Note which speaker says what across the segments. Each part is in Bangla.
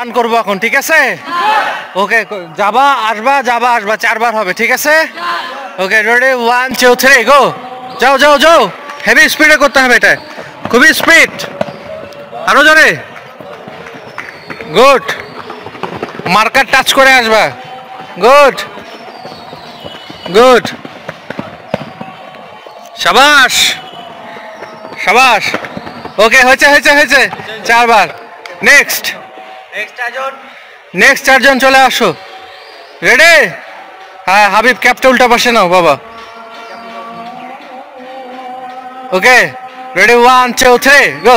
Speaker 1: রান করবো এখন, ঠিক আছে? ওকে, যাবা আসবা 4বার হবে, ঠিক আছে? Okay, ready 1 2 3 go. যাও যাও যাও, হেভি স্পিডে করতে হবে, এটা খুবই স্পিড, আরো জোরে। গুড, মার্কার টাচ করে আসবা। Good good, শাবাশ শাবাশ। ওকে, হয়েছে হয়েছে হয়েছে, 4বার। নেক্সট নেক্সট 4জন চলে আসো। রেডি? হ্যাঁ, হাবিব ক্যাপটা উল্টা পাশে নাও বাবা। Okay, ready 1 2 3 go.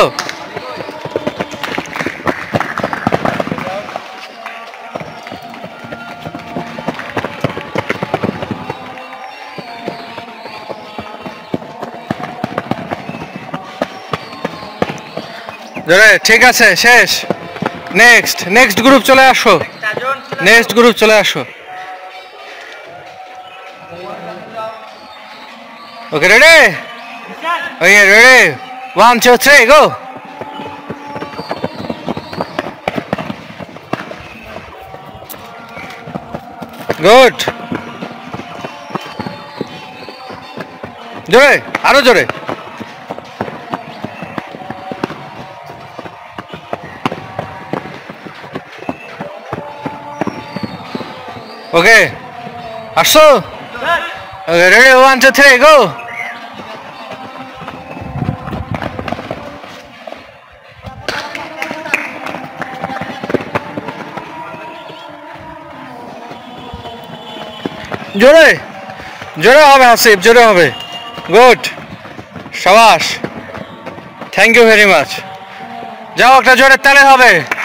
Speaker 1: ঠিক আছে, শেষ। নেক্সট নেক্সট গ্রুপ চলে আসো, নেক্সট গ্রুপ চলে আসো। Okay, ready? Okay, ready 1 2 3 go. Good, জোরে, আরো জোরে। ওকে, আসো। Okay, ready 1 2 3 go. জোরে জোরে হবে হাসিব, জোরে হবে। গুড, শাবাশ, থ্যাংক ইউ ভেরি মাচ। যাও, একটা জোরে তালে হবে।